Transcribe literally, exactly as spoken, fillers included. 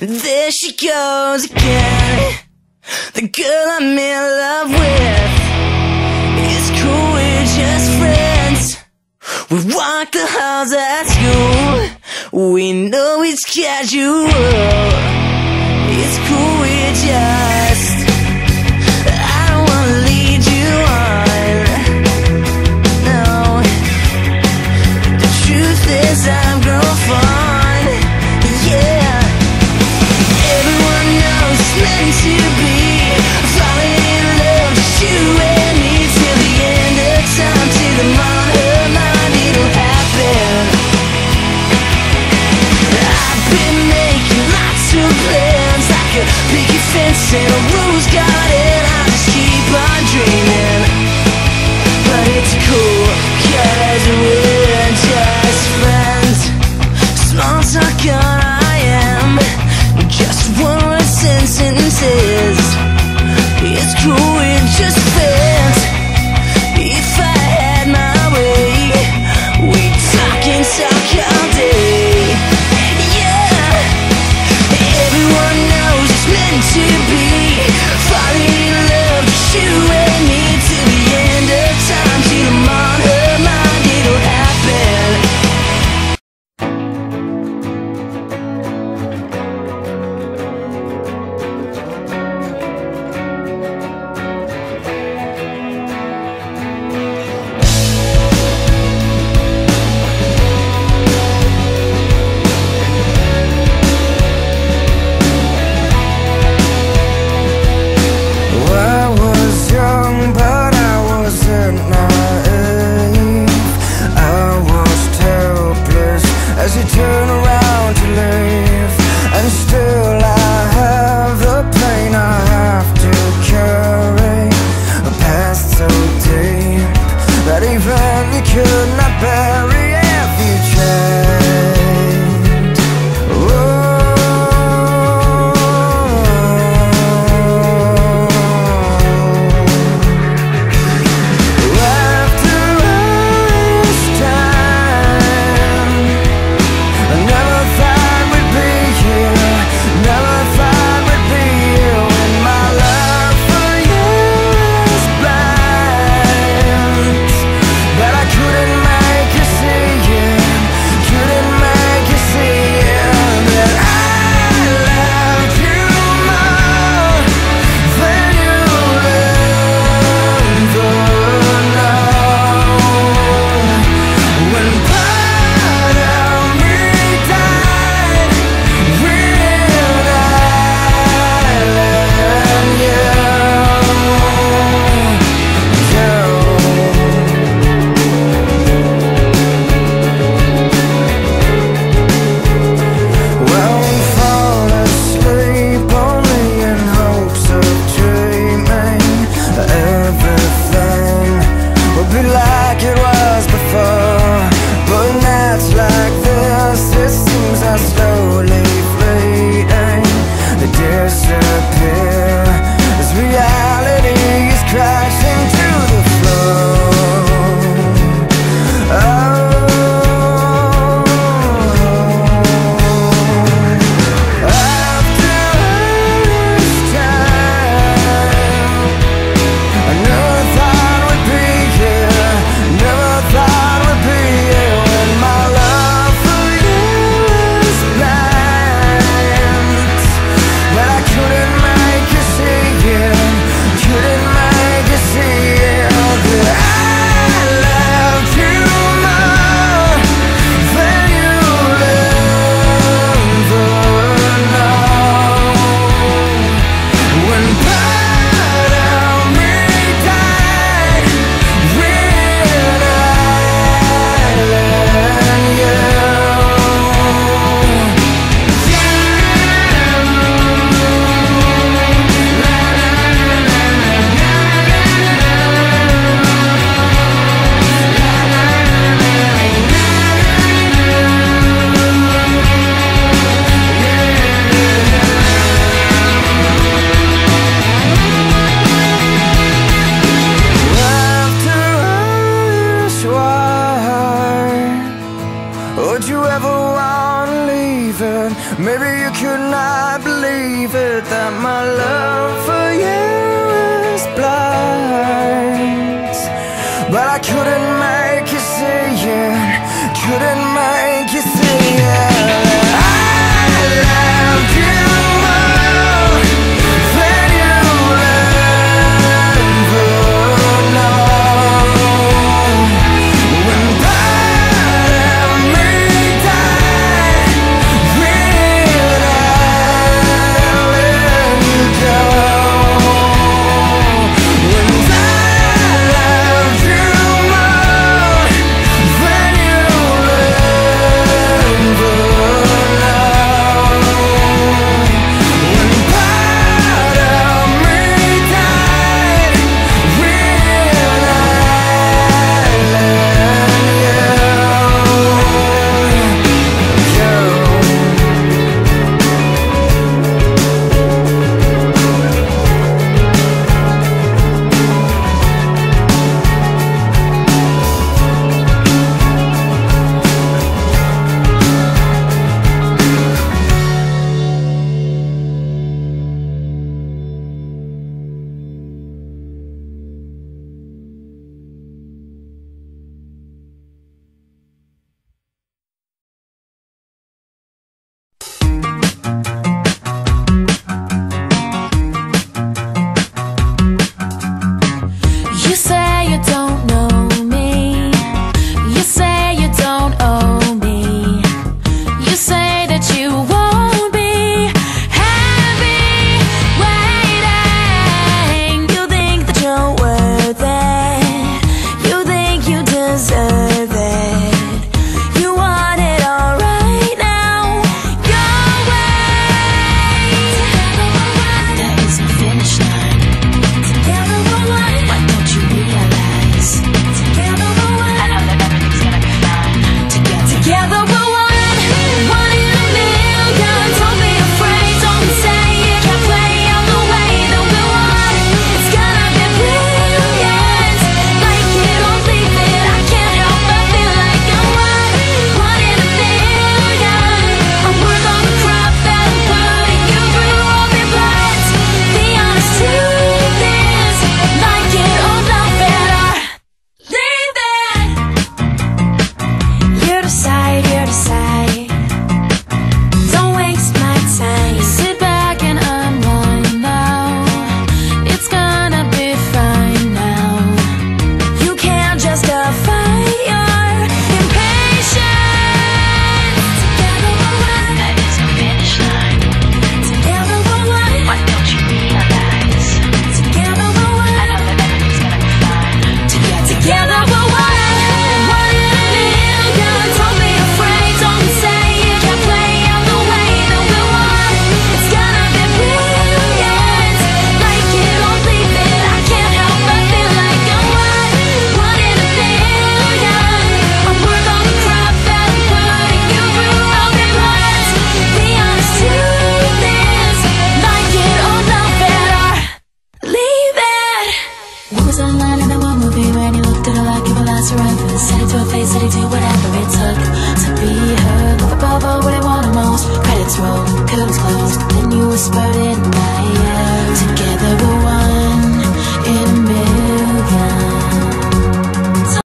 There she goes again, the girl I'm in love with. It's cool, we're just friends. We walk the halls at school. We know it's casual. It's cool, we're just, I don't wanna lead you on. No, the truth is I'm grown fond. Yeah, everyone knows it's meant to be. Falling in love, just you and me till the end of time. Till I'm on her mind, it'll happen. I've been making lots of plans, like a picket fence and a rose garden. I just keep on dreaming, but it's cool, cause we're just friends. Small talk on I am, just one word sentences. It's cool, we're just friends. If I had my way, we'd talk and talk all day. Yeah, everyone knows it's meant to be. Falling would you ever want to leave it? Maybe you could not believe it, that my love for you is blind. But I couldn't make you see it, couldn't make you see it. I loved you more than you'll ever know. When part of me died, when I let you go. When I loved you more than you'll ever know. When part of me died, when I You say you don't know me. You say you don't owe me. You say that you won't be happy waiting. You think that you're worth it. You think you deserve it. You want it all right now. Your way. There is no finish line. Together we're one. Why don't you realize? Together we're one. I know that everything's gonna be fine. Together, together we're one. One in a million. Don't be afraid. Don't say it. Can't play out the way that we want. It's gonna be brilliant. Like it or leave it. I can't help but feel like I'm one. One in a million. I'm worth all the crap that I'm putting you through. All the bloods. The honest truth is, like it or love it, leave it. You decide, you decide. Don't waste my time. Sit back and unwind now. It's gonna be fine now. You can't justify your impatience. Together we're one. There is no finish line. Together we're one. Why don't you realize? Together we're one. I know that everything's gonna be fine. Together, together we're one. One in a million. Don't be afraid. Don't say it. Can't play out the way that we want. It's gonna be brilliant. Like it or leave it. I can't help but feel like I'm one. One in a million. I'm worth all the crap that I'm putting you through. All the bloods. The honest truth is, like it or love it, leave it. What was that line in that one movie when you looked at her like you were last around? Said it to her face, said it to whatever it took to be her. Love above all, what I wanted most. Credits roll, curtains closed. Then you whispered it